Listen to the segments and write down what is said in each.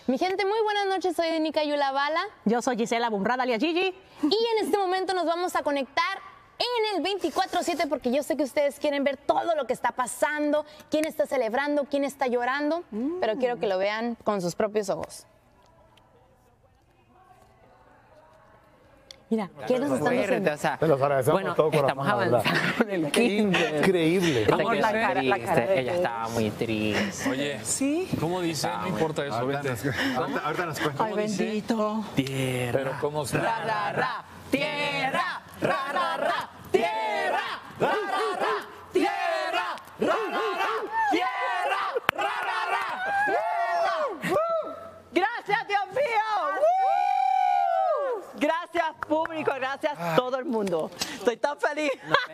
Mi gente, muy buenas noches, soy Nica Yulabala. Yo soy Gisela Bumrada, alias Gigi. Y en este momento nos vamos a conectar en el 24/7 porque yo sé que ustedes quieren ver todo lo que está pasando, quién está celebrando, quién está llorando, pero quiero que lo vean con sus propios ojos. Mira, ¿qué nos están diciendo? O sea, te los agradecemos bueno, todo, estamos corazón, avanzando en el kinder. Increíble. Está muy la cara triste, de ella estaba muy triste. Oye, Sí. ¿cómo dice? No importa eso, vete. Ahorita nos cuenta. Ay, bendito. Tierra. Pero ¿cómo se...? Ra, ra, ra, tierra, ra, ra, ra, tierra, ra, ra, ra, tierra, ra, ra, ra, tierra, ra, ra, ra, tierra. Gracias, Dios mío. Gracias, público, gracias todo el mundo. Estoy tan feliz.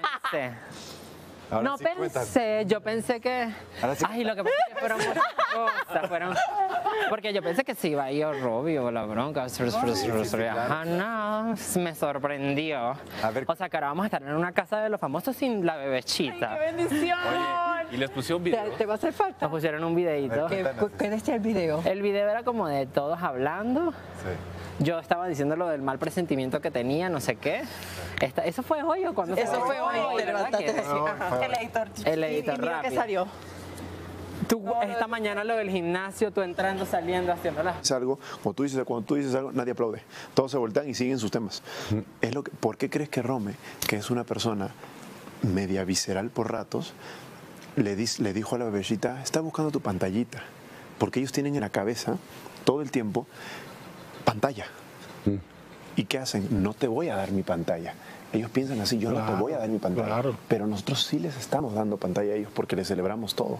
No pensé, yo pensé que... Ay, lo que pasa es que fueron muchas cosas, porque yo pensé que se iba a ir Robbie o la bronca. Ajá, no, me sorprendió. O sea, que ahora vamos a estar en una casa de los famosos sin la bebechita. ¡Qué bendición! Oye, y les pusieron video. ¿Te va a hacer falta? Nos pusieron un videito. ¿Qué decía el video? El video era como de todos hablando. Yo estaba diciendo lo del mal presentimiento que tenía, no sé qué. ¿Eso fue hoy o cuándo? Eso fue hoy, te ¿verdad levantaste que- así. Ajá. El editor Y mira rápido. que salió. Tú, esta mañana lo del gimnasio, tú entrando, saliendo, haciendo las... Es algo, cuando tú dices algo, nadie aplaude. Todos se voltean y siguen sus temas. ¿Por qué crees que Rome, que es una persona media visceral por ratos, le dijo a la bebecita, está buscando tu pantallita? Porque ellos tienen en la cabeza todo el tiempo pantalla. ¿Y qué hacen? No te voy a dar mi pantalla. Ellos piensan así, yo no te voy a dar mi pantalla. Claro. Pero nosotros sí les estamos dando pantalla a ellos porque les celebramos todo.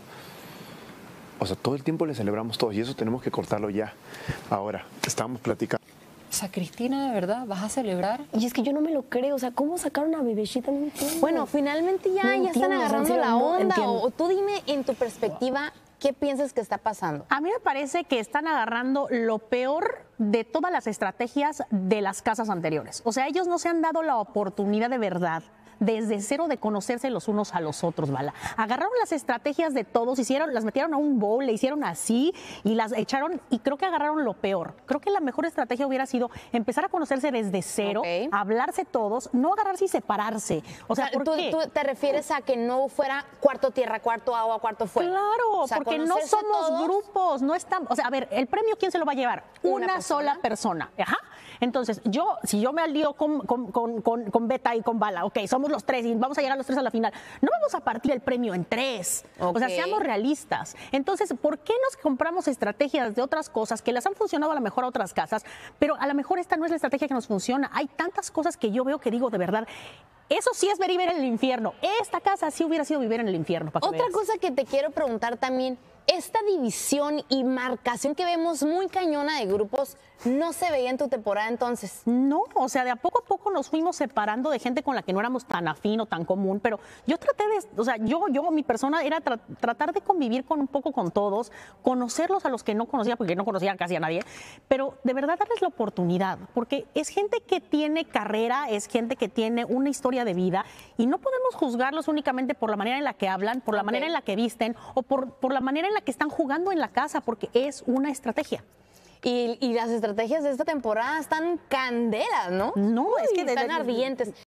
O sea, todo el tiempo les celebramos todo y eso tenemos que cortarlo ya. Ahora, estábamos platicando. O sea, Cristina, ¿de verdad vas a celebrar? Y es que yo no me lo creo, o sea, ¿cómo sacaron a bebecita? No entiendo. Bueno, finalmente ya No están entiendo, o sea, en agarrando serio, la no onda. entiendo. O tú dime en tu perspectiva, ¿qué piensas que está pasando? A mí me parece que están agarrando lo peor de todas las estrategias de las casas anteriores. O sea, ellos no se han dado la oportunidad de verdad desde cero de conocerse los unos a los otros, ¿vale? Agarraron las estrategias de todos, las metieron a un bowl, le hicieron así y las echaron y creo que agarraron lo peor. Creo que la mejor estrategia hubiera sido empezar a conocerse desde cero, Ok. hablarse todos, no agarrarse y separarse. O sea, ¿por qué? ¿Tú te refieres a que no fuera cuarto tierra, cuarto agua, cuarto fuego? Claro, O sea, porque no conocerse somos todos. grupos, no estamos, o sea, a ver, el premio ¿quién se lo va a llevar? Una sola persona. Ajá. Entonces, si yo me alío con Beta y con Bala, ok, somos los tres y vamos a llegar los tres a la final, no vamos a partir el premio en tres. O sea, Ok. seamos realistas. Entonces, ¿por qué nos compramos estrategias de otras cosas que les han funcionado a lo mejor a otras casas, pero a lo mejor esta no es la estrategia que nos funciona? Hay tantas cosas que yo veo que digo de verdad, eso sí es vivir en el infierno. Esta casa sí hubiera sido vivir en el infierno. para que Otra veas. cosa que te quiero preguntar también, esta división y marcación que vemos muy cañona de grupos, ¿no se veía en tu temporada entonces? No, o sea, de a poco nos fuimos separando de gente con la que no éramos tan afín o tan común, pero yo traté de, o sea, mi persona era tratar de convivir un poco con todos, conocerlos a los que no conocía, porque no conocía casi a nadie, pero de verdad darles la oportunidad, porque es gente que tiene carrera, es gente que tiene una historia de vida y no podemos juzgarlos únicamente por la manera en la que hablan, por la manera en la que visten o por la manera en la que están jugando en la casa, porque es una estrategia. Y las estrategias de esta temporada están candelas, ¿no? No, es que están ardientes.